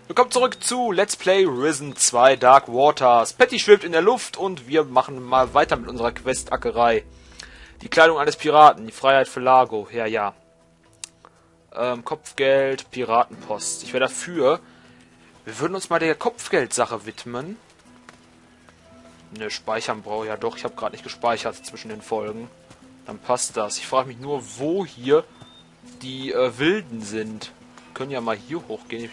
Willkommen zurück zu Let's Play Risen 2 Dark Waters. Patty schwebt in der Luft und wir machen mal weiter mit unserer Questackerei. Die Kleidung eines Piraten, die Freiheit für Largo, ja. Kopfgeld, Piratenpost. Ich wäre dafür. Wir würden uns mal der Kopfgeldsache widmen. Ne, speichern brauche ich ja doch. Ich habe gerade nicht gespeichert zwischen den Folgen. Dann passt das. Ich frage mich nur, wo hier die Wilden sind. Wir können ja mal hier hochgehen.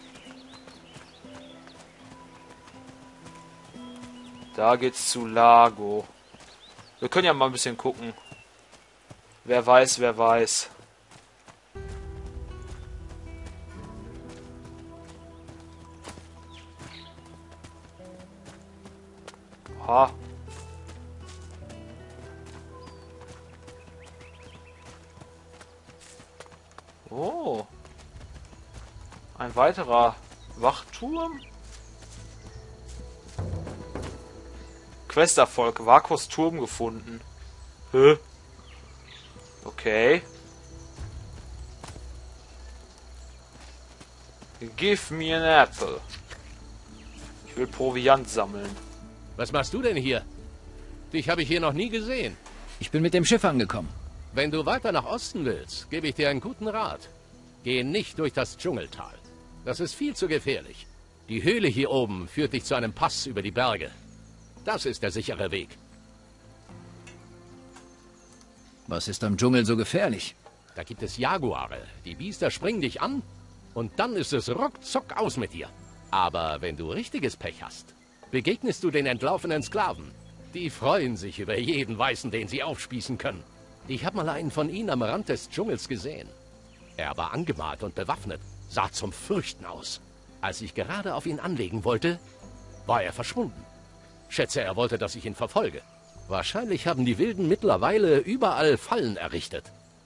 Da geht's zu Largo. Wir können ja mal ein bisschen gucken. Wer weiß, wer weiß. Aha. Oh. Ein weiterer Wachturm? Questerfolg. Vakos Turm gefunden. Hä? Okay. Give me an apple. Ich will Proviant sammeln. Was machst du denn hier? Dich habe ich hier noch nie gesehen. Ich bin mit dem Schiff angekommen. Wenn du weiter nach Osten willst, gebe ich dir einen guten Rat. Geh nicht durch das Dschungeltal. Das ist viel zu gefährlich. Die Höhle hier oben führt dich zu einem Pass über die Berge. Das ist der sichere Weg. Was ist am Dschungel so gefährlich? Da gibt es Jaguare. Die Biester springen dich an und dann ist es ruckzuck aus mit dir. Aber wenn du richtiges Pech hast, begegnest du den entlaufenen Sklaven. Die freuen sich über jeden Weißen, den sie aufspießen können. Ich habe mal einen von ihnen am Rand des Dschungels gesehen. Er war angemalt und bewaffnet, sah zum Fürchten aus. Als ich gerade auf ihn anlegen wollte, war er verschwunden. Schätze, er wollte, dass ich ihn verfolge. Wahrscheinlich haben die Wilden mittlerweile überall Fallen errichtet.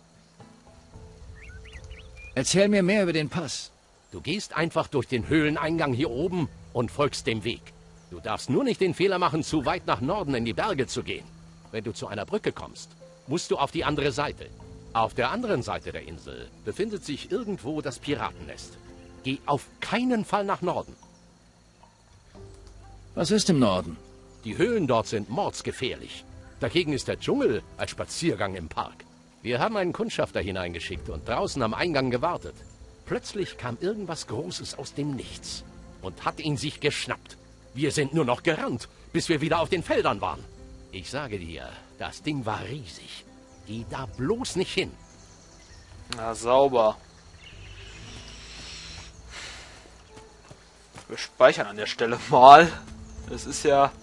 Erzähl mir mehr über den Pass. Du gehst einfach durch den Höhleneingang hier oben und folgst dem Weg. Du darfst nur nicht den Fehler machen, zu weit nach Norden in die Berge zu gehen. Wenn du zu einer Brücke kommst, musst du auf die andere Seite. Auf der anderen Seite der Insel befindet sich irgendwo das Piratennest. Geh auf keinen Fall nach Norden. Was ist im Norden? Die Höhlen dort sind mordsgefährlich. Dagegen ist der Dschungel ein Spaziergang im Park. Wir haben einen Kundschafter hineingeschickt und draußen am Eingang gewartet. Plötzlich kam irgendwas Großes aus dem Nichts und hat ihn sich geschnappt. Wir sind nur noch gerannt, bis wir wieder auf den Feldern waren. Ich sage dir, das Ding war riesig. Geh da bloß nicht hin. Na, sauber. Wir speichern an der Stelle mal. Das ist ja...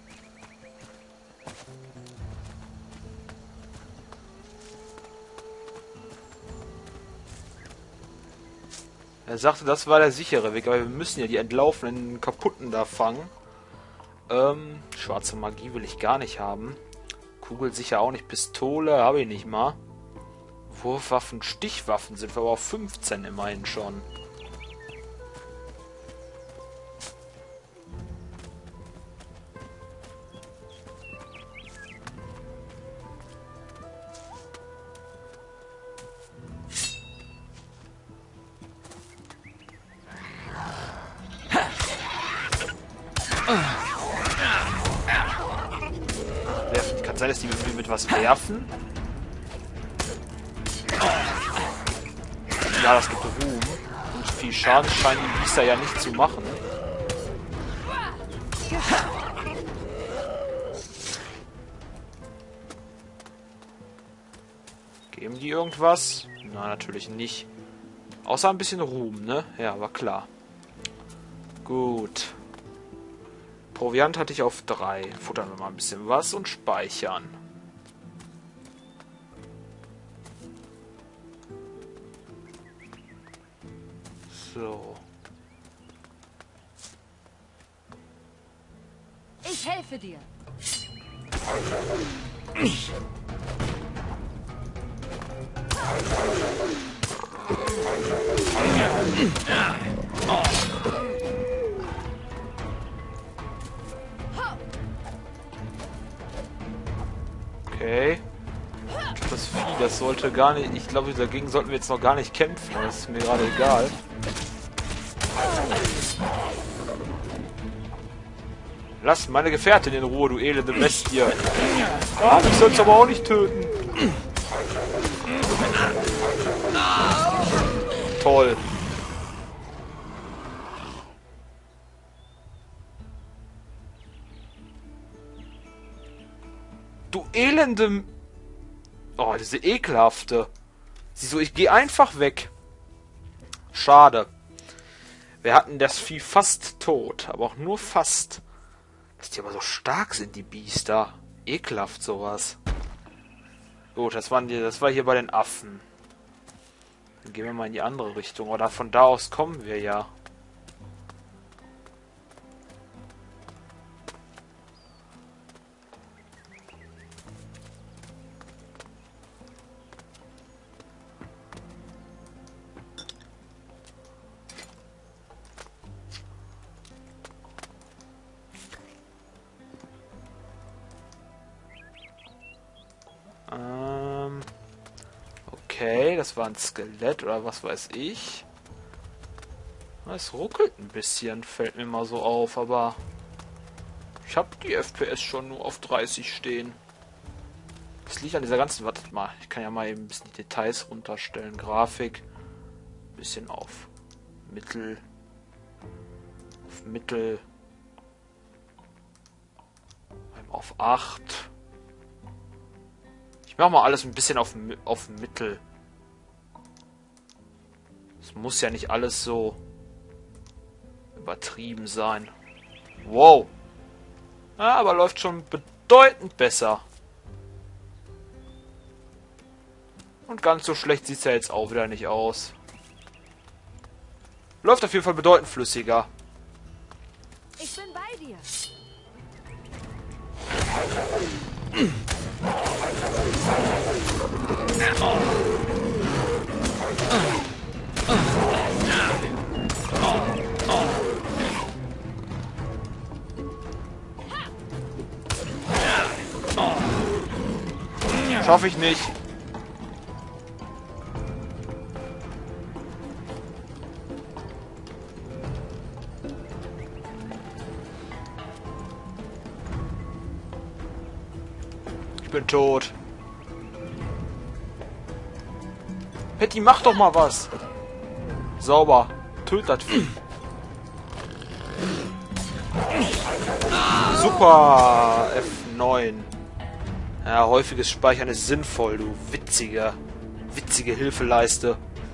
Er sagte, das war der sichere Weg, aber wir müssen ja die entlaufenen Kaputten da fangen. Schwarze Magie will ich gar nicht haben. Kugel sicher auch nicht. Pistole habe ich nicht mal. Wurfwaffen, Stichwaffen sind wir aber auf 15 immerhin schon. Kann sein, dass die mit was werfen. Ja, das gibt Ruhm. Und viel Schaden scheinen die Biester ja nicht zu machen. Geben die irgendwas? Nein, natürlich nicht. Außer ein bisschen Ruhm, ne? Ja, war klar. Gut. Proviant hatte ich auf 3. Futtern wir mal ein bisschen was und speichern. So. Ich helfe dir. Okay. Das Vieh, das sollte gar nicht... Ich glaube, dagegen sollten wir jetzt noch gar nicht kämpfen. Das ist mir gerade egal. Lass meine Gefährtin in Ruhe, du elende Bestie. Ah, ich soll's aber auch nicht töten. Toll. Du elende... Oh, diese ekelhafte. Sieh so, ich gehe einfach weg. Schade. Wir hatten das Vieh fast tot, aber auch nur fast. Dass die aber so stark sind, die Biester. Ekelhaft sowas. Gut, das war hier bei den Affen. Dann gehen wir mal in die andere Richtung. Oder von da aus kommen wir ja. Okay, das war ein Skelett oder was weiß ich. Es ruckelt ein bisschen, fällt mir mal so auf, aber ich habe die FPS schon nur auf 30 stehen. Das liegt an dieser ganzen... Wartet mal, ich kann ja mal eben ein bisschen die Details runterstellen. Grafik, bisschen auf Mittel. Auf Mittel. Auf 8. Ich mache mal alles ein bisschen auf Mittel. Es muss ja nicht alles so übertrieben sein. Wow. Ja, aber läuft schon bedeutend besser. Und ganz so schlecht sieht es ja jetzt auch wieder nicht aus. Läuft auf jeden Fall bedeutend flüssiger. Ich bin bei dir. Schaffe ich nicht. Ich bin tot. Patty, mach doch mal was. Sauber. Tötet das Vieh. Super. F9. Ja, häufiges Speichern ist sinnvoll, du witzige Hilfeleiste.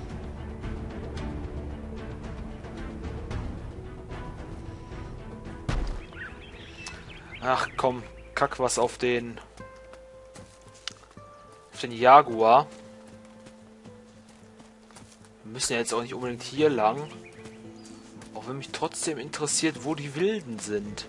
Ach komm, kack was auf den Jaguar. Wir müssen ja jetzt auch nicht unbedingt hier lang. Auch wenn mich trotzdem interessiert, wo die Wilden sind.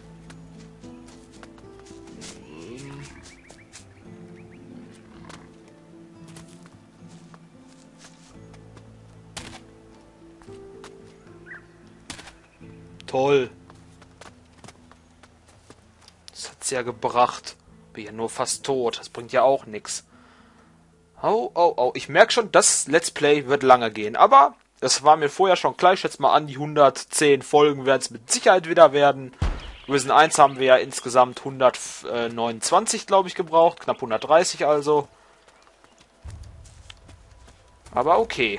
Toll. Das hat's ja gebracht. Bin ja nur fast tot. Das bringt ja auch nichts. Oh, oh, oh. Ich merke schon, das Let's Play wird lange gehen. Aber das war mir vorher schon klar. Ich schätze mal an, die 110 Folgen werden es mit Sicherheit wieder werden. Risen 1 haben wir ja insgesamt 129, glaube ich, gebraucht. Knapp 130 also. Aber okay.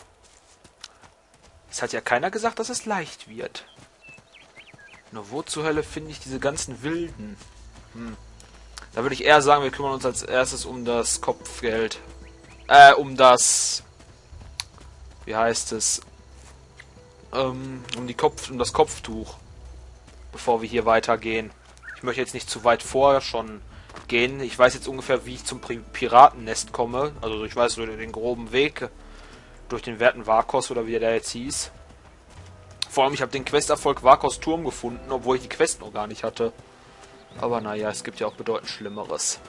Es hat ja keiner gesagt, dass es leicht wird. Nur wo zur Hölle finde ich diese ganzen Wilden? Da würde ich eher sagen, wir kümmern uns als erstes um das Kopfgeld. Um das... Wie heißt es? Um das Kopftuch. Bevor wir hier weitergehen. Ich möchte jetzt nicht zu weit vorher schon gehen. Ich weiß jetzt ungefähr, wie ich zum Piratennest komme. Also ich weiß so den groben Weg. Durch den werten Vakos oder wie der jetzt hieß. Vor allem, ich habe den Questerfolg Vakos Turm gefunden, obwohl ich die Quest noch gar nicht hatte. Aber naja, es gibt ja auch bedeutend Schlimmeres.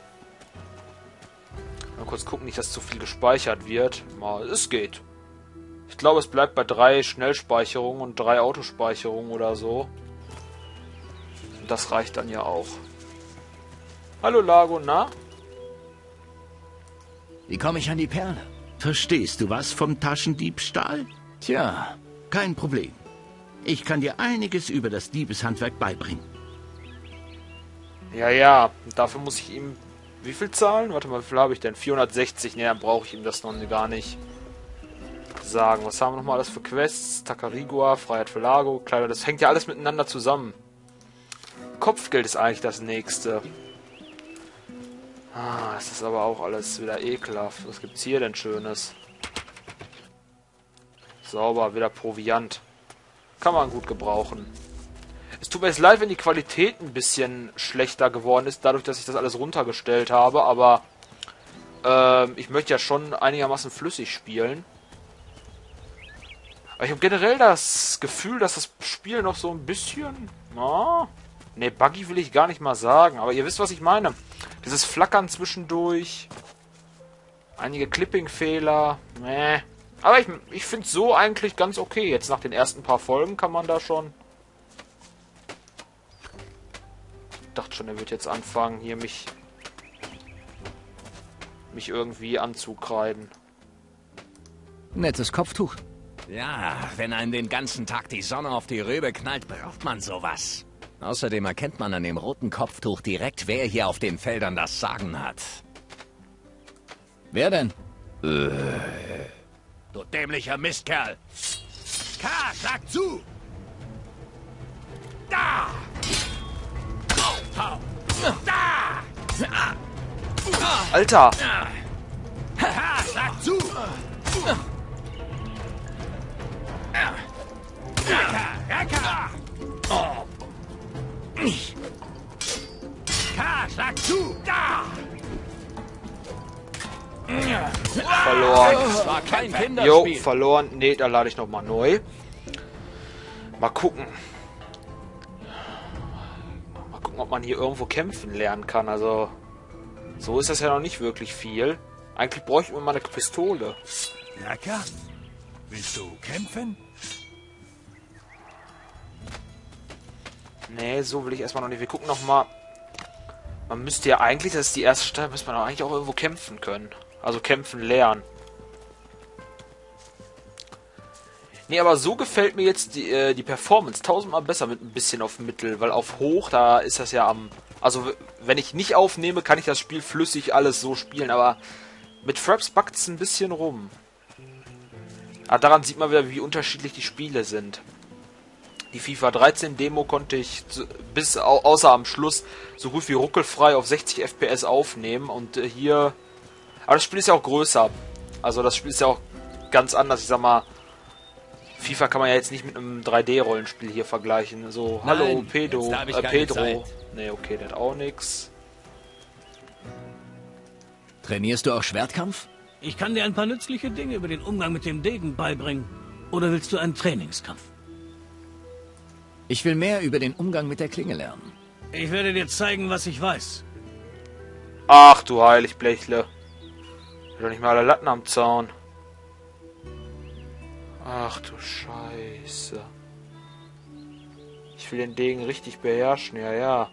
Mal kurz gucken, nicht, dass zu viel gespeichert wird. Mal, es geht. Ich glaube, es bleibt bei 3 Schnellspeicherungen und 3 Autospeicherungen oder so. Und das reicht dann ja auch. Hallo Lago, na? Wie komme ich an die Perle? Verstehst du was vom Taschendiebstahl? Tja, Kein Problem. Ich kann dir einiges über das Diebeshandwerk beibringen. Ja, ja. Und dafür muss ich ihm... Wie viel zahlen? Warte mal, wie viel habe ich denn? 460. Ne, dann brauche ich ihm das noch gar nicht sagen. Was haben wir nochmal alles für Quests? Takarigua, Freiheit für Lago, Kleider. Das hängt ja alles miteinander zusammen. Kopfgeld ist eigentlich das nächste. Ah, das ist aber auch alles wieder ekelhaft. Was gibt's hier denn Schönes? Sauber, wieder Proviant. Kann man gut gebrauchen. Es tut mir jetzt leid, wenn die Qualität ein bisschen schlechter geworden ist, dadurch, dass ich das alles runtergestellt habe, aber ich möchte ja schon einigermaßen flüssig spielen. Aber ich habe generell das Gefühl, dass das Spiel noch so ein bisschen... Oh, ne, buggy will ich gar nicht mal sagen, aber ihr wisst, was ich meine. Dieses Flackern zwischendurch. Einige Clipping-Fehler. Meh. Aber ich finde es so eigentlich ganz okay. Jetzt nach den ersten paar Folgen kann man da schon... Ich dachte schon, er wird jetzt anfangen, hier mich irgendwie anzukreiden. Nettes Kopftuch. Ja, wenn einem den ganzen Tag die Sonne auf die Rübe knallt, braucht man sowas. Außerdem erkennt man an dem roten Kopftuch direkt, wer hier auf den Feldern das Sagen hat. Wer denn? Du dämlicher Mistkerl! K, schlag zu! Da! Da! Alter! Haha, schlag zu! Raka! K, schlag zu! Da! Verloren. Das war kein Jo, Kinderspiel. verloren. Ne, da lade ich nochmal neu. Mal gucken. Mal gucken, ob man hier irgendwo kämpfen lernen kann. Also, so ist das ja noch nicht wirklich viel. Eigentlich bräuchte man mal eine Pistole. Raka? Willst du kämpfen? Nee, so will ich erstmal noch nicht. Wir gucken nochmal. Man müsste ja eigentlich, das ist die erste Stadt, müsste man eigentlich auch irgendwo kämpfen können. Also kämpfen lernen. Nee, aber so gefällt mir jetzt die Performance tausendmal besser mit ein bisschen auf Mittel, weil auf Hoch, da ist das ja am... Also, wenn ich nicht aufnehme, kann ich das Spiel flüssig alles so spielen, aber mit Fraps backt es ein bisschen rum. Aber daran sieht man wieder, wie unterschiedlich die Spiele sind. Die FIFA 13 Demo konnte ich bis außer am Schluss so gut wie ruckelfrei auf 60 FPS aufnehmen und hier... Aber das Spiel ist ja auch größer. Also das Spiel ist ja auch ganz anders. Ich sag mal, FIFA kann man ja jetzt nicht mit einem 3D-Rollenspiel hier vergleichen. So, Nein, hallo, Pedro. jetzt hab ich keine Zeit. Ne, okay, der hat auch nix. Trainierst du auch Schwertkampf? Ich kann dir ein paar nützliche Dinge über den Umgang mit dem Degen beibringen. Oder willst du einen Trainingskampf? Ich will mehr über den Umgang mit der Klinge lernen. Ich werde dir zeigen, was ich weiß. Ach du Heiligblechle. Doch nicht mal alle Latten am Zaun. Ach du Scheiße. Ich will den Degen richtig beherrschen, ja, ja.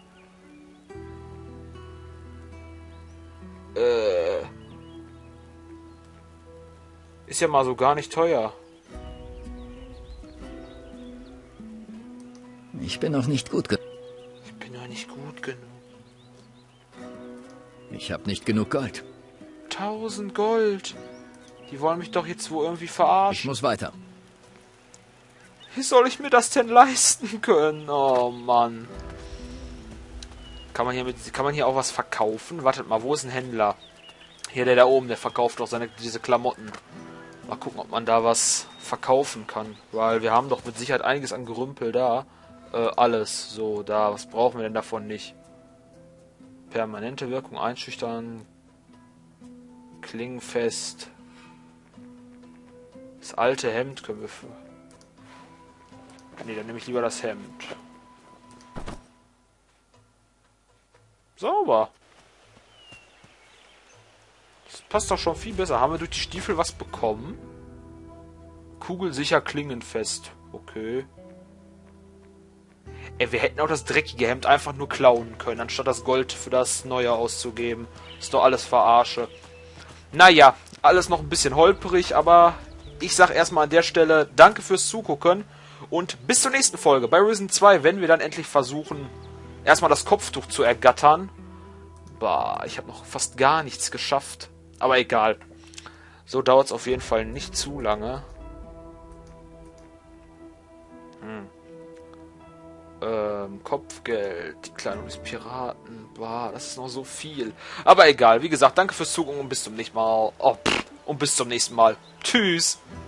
Ist ja mal so gar nicht teuer. Ich bin noch nicht gut genug. Ich bin ja nicht gut genug. Ich habe nicht genug Gold. 1000 Gold. Die wollen mich doch jetzt wohl irgendwie Ich verarschen. muss weiter. Wie soll ich mir das denn leisten können? Oh Mann. Kann man hier auch was verkaufen? Wartet mal, wo ist ein Händler? Hier, der da oben, der verkauft doch diese Klamotten. Mal gucken, ob man da was verkaufen kann. Weil wir haben doch mit Sicherheit einiges an Gerümpel da. Alles. So, da. Was brauchen wir denn davon nicht? Permanente Wirkung, einschüchtern. Klingenfest. Das alte Hemd können wir für... Nee, dann nehme ich lieber das Hemd. Sauber. Das passt doch schon viel besser. Haben wir durch die Stiefel was bekommen? Kugelsicher klingenfest. Okay. Ey, wir hätten auch das dreckige Hemd einfach nur klauen können, anstatt das Gold für das Neue auszugeben. Ist doch alles Verarsche. Naja, alles noch ein bisschen holprig, aber ich sag erstmal an der Stelle danke fürs Zugucken Und bis zur nächsten Folge bei Risen 2, wenn wir dann endlich versuchen, erstmal das Kopftuch zu ergattern. Bah, ich habe noch fast gar nichts geschafft. Aber egal. So dauert es auf jeden Fall nicht zu lange. Kopfgeld, die Kleidung des Piraten, bah, das ist noch so viel. Aber egal, wie gesagt, danke fürs Zugucken und bis zum nächsten Mal. Und bis zum nächsten Mal. Tschüss.